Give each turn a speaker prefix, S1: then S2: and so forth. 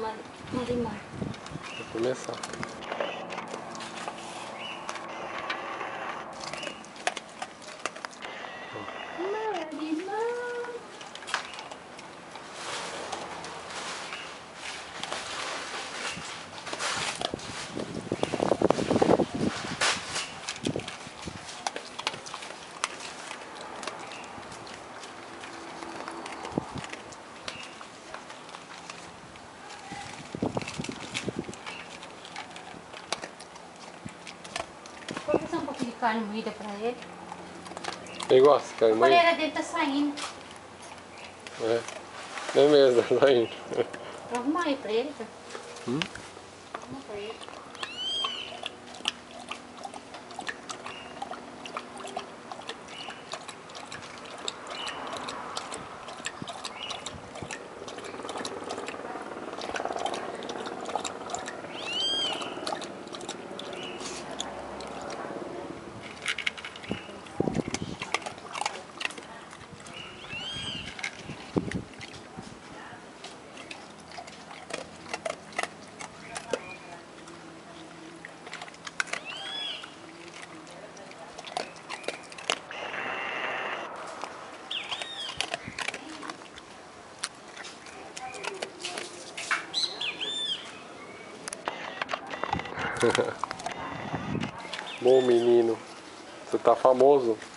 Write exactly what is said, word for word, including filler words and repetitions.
S1: Marimar.
S2: Vou começar.
S1: Vou fazer um pouquinho de carne moída pra ele.
S2: Ele gosta de carne
S1: A
S2: moída?
S1: colher dele tá saindo.
S2: É. Não é mesmo, tá saindo.
S1: Vou arrumar aí pra ele.
S2: Hum?
S1: Vou arrumar pra ele.
S2: Bom menino, você tá famoso.